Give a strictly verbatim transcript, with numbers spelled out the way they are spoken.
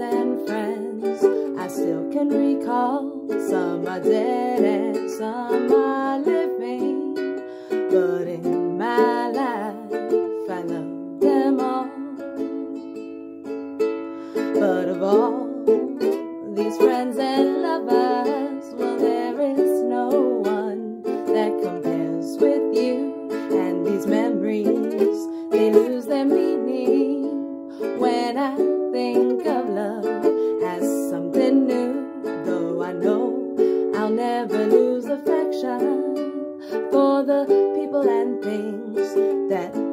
and friends. I still can recall. Some are dead and some are living, but in my life I love them all. But of all these friends and lovers, well, there is no one that compares with you. And these memories, they lose their meaning when I think of love as something new. Though I know I'll never lose affection for the people and things that